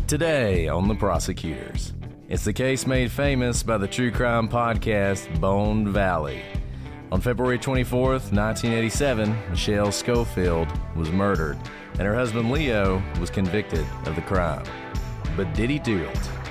Today on The Prosecutors, it's the case made famous by the true crime podcast Bone Valley. On February 24th, 1987, Michelle Schofield was murdered, and her husband Leo was convicted of the crime. But did he do it?